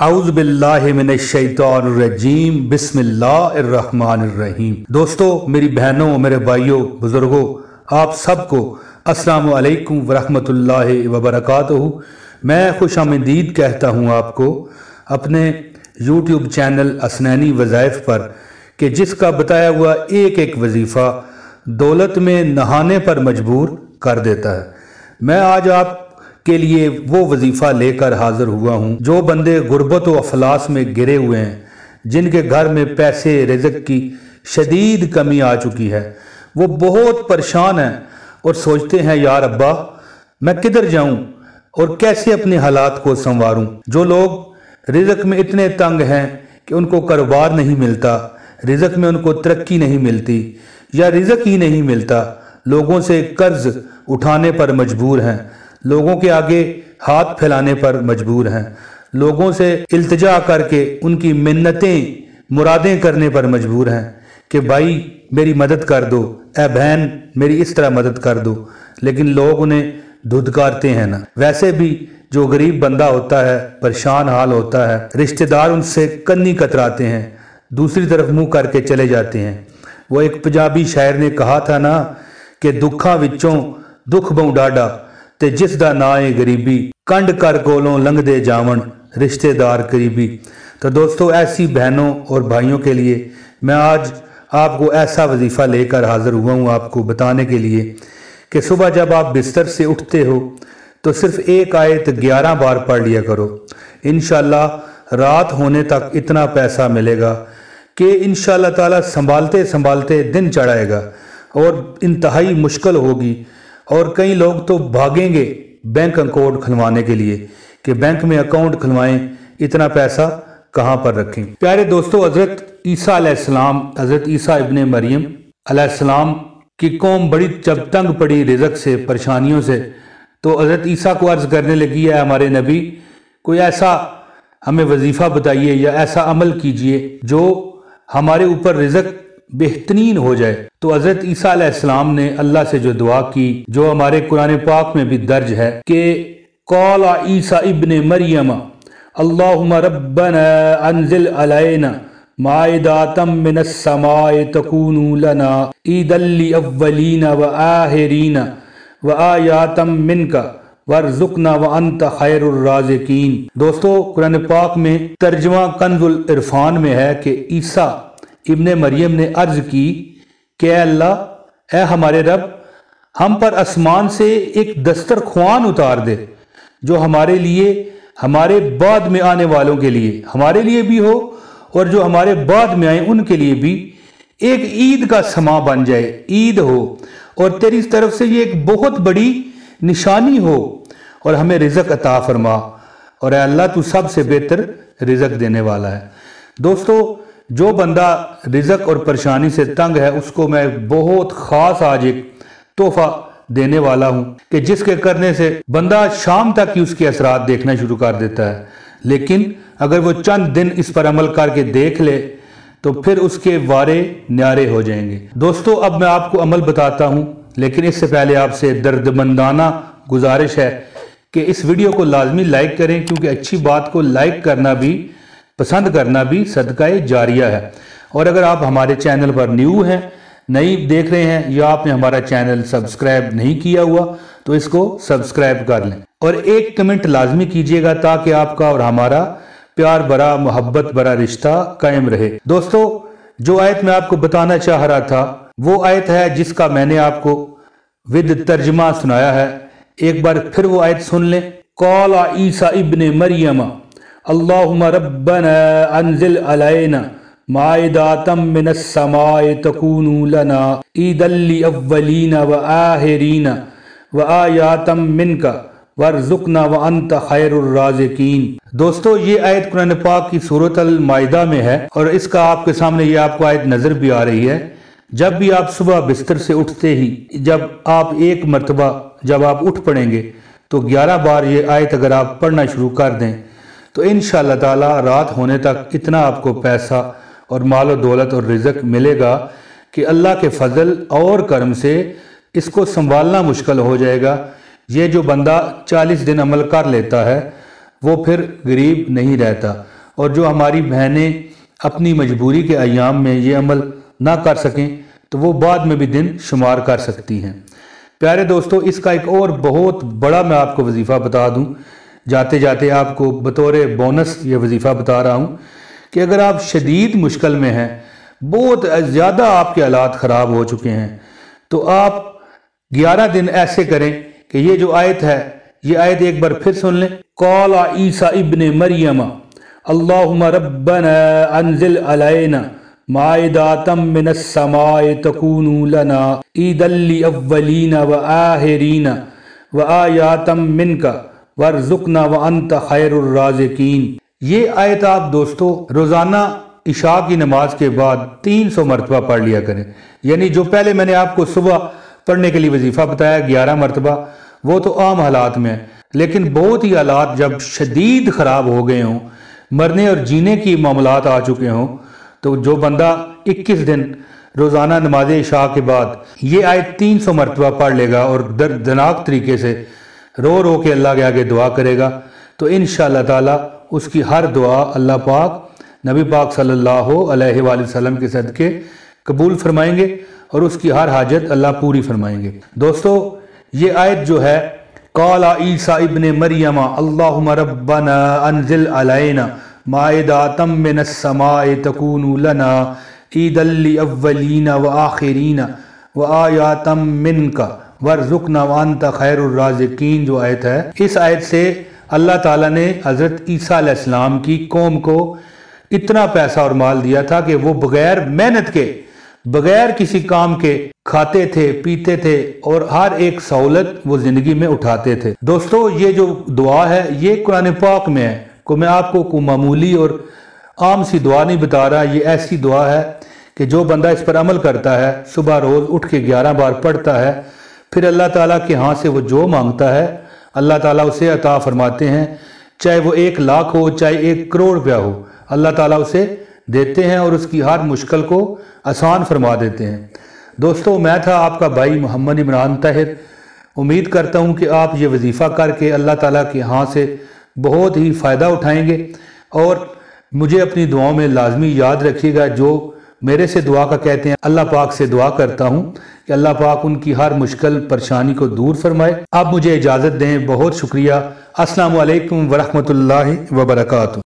اعوذ باللہ من الشیطان الرجیم بسم اللہ الرحمن الرحیم۔ دوستو، میری بہنوں، میرے بھائیوں، بزرگوں، آپ سب کو السلام علیکم ورحمۃ اللہ وبرکاتہ۔ میں خوش آمدید کہتا ہوں آپ کو اپنے یوٹیوب چینل اسنینی وظائف پر، کہ جس کا بتایا ہوا ایک ایک وظیفہ دولت میں نہانے پر مجبور کر دیتا ہے۔ میں آج آپ کے لیے وہ وظیفہ لے کر حاضر ہوا ہوں جو بندے غربت و افلاس میں گرے ہوئے ہیں، جن کے گھر میں پیسے رزق کی شدید کمی آ چکی ہے۔ وہ بہت پریشان ہیں اور سوچتے ہیں، یا ربا میں کدھر جاؤں اور کیسے اپنے حالات کو سنواروں۔ جو لوگ رزق میں اتنے تنگ ہیں کہ ان کو کاروبار نہیں ملتا، رزق میں ان کو ترقی نہیں ملتی یا رزق ہی نہیں ملتا، لوگوں سے قرض اٹھانے پر مجبور ہیں، لوگوں کے آگے ہاتھ پھیلانے پر مجبور ہیں، لوگوں سے التجا کر کے ان کی منتیں مرادیں کرنے پر مجبور ہیں کہ بھائی میری مدد کر دو، اے بہن میری اس طرح مدد کر دو، لیکن لوگ انہیں دھدکارتے ہیں نا۔ ویسے بھی جو غریب بندہ ہوتا ہے، پریشان حال ہوتا ہے، رشتہ دار ان سے کنی کتراتے ہیں، دوسری طرف منہ کر کے چلے جاتے ہیں۔ وہ ایک پنجابی شاعر نے کہا تھا نا کہ دکھاں وچوں دکھ بہوں ڈاڈا تے جس دا نائے غریبی، کنڈ کر کولوں لنگ دے جاون رشتہ دار قریبی۔ تو دوستو، ایسی بہنوں اور بھائیوں کے لیے میں آج آپ کو ایسا وظیفہ لے کر حاضر ہوا ہوں، آپ کو بتانے کے لیے کہ صبح جب آپ بستر سے اٹھتے ہو تو صرف ایک آیت 11 بار پڑھ لیا کرو۔ انشاءاللہ رات ہونے تک اتنا پیسہ ملے گا کہ انشاءاللہ تعالی سنبھالتے سنبھالتے دن چڑھائے گا اور انتہائی مشکل ہوگی، اور کئی لوگ تو بھاگیں گے بینک اکاؤنٹ کھلوانے کے لیے کہ بینک میں اکاؤنٹ کھلوائیں، اتنا پیسہ کہاں پر رکھیں۔ پیارے دوستو، حضرت عیسیٰ علیہ السلام، حضرت عیسیٰ ابن مریم علیہ السلام کی قوم بڑی جب تنگ پڑی رزق سے، پریشانیوں سے، تو حضرت عیسیٰ کو عرض کرنے لگی ہے ہمارے نبی کوئی ایسا ہمیں وظیفہ بتائیے یا ایسا عمل کیجئے جو ہمارے اوپر رزق بہترین ہو جائے۔ تو حضرت عیسیٰ علیہ السلام نے اللہ سے جو دعا کی، جو ہمارے قرآن پاک میں بھی درج ہے کہ قال عیسیٰ ابن مریم اللہم ربنا انزل علینا مائدۃ من السماء تکون لنا عیدا للاولین والآخرین وآیات منک وارزقنا وانت خیر الرازقین۔ دوستو، قرآن پاک میں ترجمہ کنز العرفان میں ہے کہ عیسیٰ ابن مریم نے عرض کی کہ اے اللہ، اے ہمارے رب، ہم پر آسمان سے ایک دسترخوان اتار دے جو ہمارے لیے، ہمارے بعد میں آنے والوں کے لیے، ہمارے لیے بھی ہو اور جو ہمارے بعد میں آئیں ان کے لیے بھی ایک عید کا سما بن جائے، عید ہو، اور تیری طرف سے یہ ایک بہت بڑی نشانی ہو اور ہمیں رزق عطا فرما، اور اے اللہ تو سب سے بہتر رزق دینے والا ہے۔ دوستو، جو بندہ رزق اور پریشانی سے تنگ ہے اس کو میں بہت خاص آج ایک تحفہ دینے والا ہوں کہ جس کے کرنے سے بندہ شام تک ہی اس کے اثرات دیکھنا شروع کر دیتا ہے، لیکن اگر وہ چند دن اس پر عمل کر کے دیکھ لے تو پھر اس کے وارے نیارے ہو جائیں گے۔ دوستو، اب میں آپ کو عمل بتاتا ہوں، لیکن اس سے پہلے آپ سے دردمندانہ گزارش ہے کہ اس ویڈیو کو لازمی لائک کریں، کیونکہ اچھی بات کو لائک کرنا بھی، پسند کرنا بھی صدقہ جاریہ ہے۔ اور اگر آپ ہمارے چینل پر نیو ہیں، نئی دیکھ رہے ہیں، یا آپ نے ہمارا چینل سبسکرائب نہیں کیا ہوا تو اس کو سبسکرائب کر لیں، اور ایک کمنٹ لازمی کیجئے گا تاکہ آپ کا اور ہمارا پیار بھرا، محبت بھرا رشتہ قائم رہے۔ دوستو، جو آیت میں آپ کو بتانا چاہ رہا تھا وہ آیت ہے جس کا میں نے آپ کو ود ترجمہ سنایا ہے۔ ایک بار پھر وہ آیت سن لیں۔ قال عیسیٰ ابن مریم اللہم ربنا انزل علینا مائدۃ من السماء تکون لنا عیدا للاولین والآخرین وآیات منک وارزقنا وانت خیر الرازقین۔ دوستو، یہ آیت قرآن پاک کی سورۃ المائدہ میں ہے، اور اس کا آپ کے سامنے یہ آپ کو آیت نظر بھی آ رہی ہے۔ جب بھی آپ صبح بستر سے اٹھتے ہی، جب آپ ایک مرتبہ جب آپ اٹھ پڑیں گے تو 11 بار یہ آیت اگر آپ پڑھنا شروع کر دیں تو انشاءاللہ تعالی رات ہونے تک اتنا آپ کو پیسہ اور مال و دولت اور رزق ملے گا کہ اللہ کے فضل اور کرم سے اس کو سنبھالنا مشکل ہو جائے گا۔ یہ جو بندہ 40 دن عمل کر لیتا ہے وہ پھر غریب نہیں رہتا، اور جو ہماری بہنیں اپنی مجبوری کے ایام میں یہ عمل نہ کر سکیں تو وہ بعد میں بھی دن شمار کر سکتی ہیں۔ پیارے دوستو، اس کا ایک اور بہت بڑا میں آپ کو وظیفہ بتا دوں، جاتے جاتے آپ کو بطور بونس یہ وظیفہ بتا رہا ہوں کہ اگر آپ شدید مشکل میں ہیں، بہت زیادہ آپ کے حالات خراب ہو چکے ہیں، تو آپ 11 دن ایسے کریں کہ یہ جو آیت ہے، یہ آیت ایک بار پھر سن لیں۔ قال عیسیٰ ابن مریم اللہم ربنا انزل علینا مائدۃ من السماء تکون لنا عیدا للاولین والآخرین وآیات منک وارزقنا وانت خیر الرازقین۔ یہ آیت آپ دوستو روزانہ عشاء کی نماز کے بعد 300 مرتبہ پڑھ لیا کریں، یعنی جو پہلے میں نے آپ کو صبح پڑھنے کے لیے وظیفہ بتایا 11 مرتبہ، وہ تو عام حالات میں ہے، لیکن بہت ہی حالات جب شدید خراب ہو گئے ہوں، مرنے اور جینے کی معاملات آ چکے ہوں، تو جو بندہ 21 دن روزانہ نماز عشاء کے بعد یہ آیت 300 مرتبہ پڑھ لے گا اور دردناک طریقے سے رو رو کے اللہ کے آگے دعا کرے گا، تو انشاءاللہ تعالی اس کی ہر دعا اللہ پاک نبی پاک صلی اللہ علیہ وآلہ وسلم کے صدقے قبول فرمائیں گے اور اس کی ہر حاجت اللہ پوری فرمائیں گے۔ دوستو، یہ آیت جو ہے قال عیسیٰ ابن مریم اللہم ربنا انزل علینا مائدۃ من السماء تکون لنا عیدا للاولین والآخرین وآیات منک وارزقنا وانت خیر الرازقین جو آیت ہے، اس آیت سے اللہ تعالیٰ نے حضرت عیسیٰ علیہ السلام کی قوم کو اتنا پیسہ اور مال دیا تھا کہ وہ بغیر محنت کے، بغیر کسی کام کے کھاتے تھے، پیتے تھے اور ہر ایک سہولت وہ زندگی میں اٹھاتے تھے۔ دوستو، یہ جو دعا ہے یہ قرآن پاک میں ہے، میں آپ کو کوئی معمولی اور عام سی دعا نہیں بتا رہا، یہ ایسی دعا ہے کہ جو بندہ اس پر عمل کرتا ہے، صبح روز اٹھ کے 11 بار پڑھتا ہے، پھر اللہ تعالیٰ کے ہاں سے وہ جو مانگتا ہے اللہ تعالیٰ اسے عطا فرماتے ہیں، چاہے وہ 1 لاکھ ہو، چاہے 1 کروڑ روپیہ ہو، اللہ تعالیٰ اسے دیتے ہیں اور اس کی ہر مشکل کو آسان فرما دیتے ہیں۔ دوستو، میں تھا آپ کا بھائی محمد عمران طاہر، امید کرتا ہوں کہ آپ یہ وظیفہ کر کے اللہ تعالیٰ کے ہاں سے بہت ہی فائدہ اٹھائیں گے، اور مجھے اپنی دعاؤں میں لازمی یاد رکھیے گا۔ جو میرے سے دعا کا کہتے ہیں، اللہ پاک سے دعا کرتا ہوں کہ اللہ پاک ان کی ہر مشکل پریشانی کو دور فرمائے۔ آپ مجھے اجازت دیں، بہت شکریہ۔ السلام علیکم ورحمۃ اللہ وبرکاتہ۔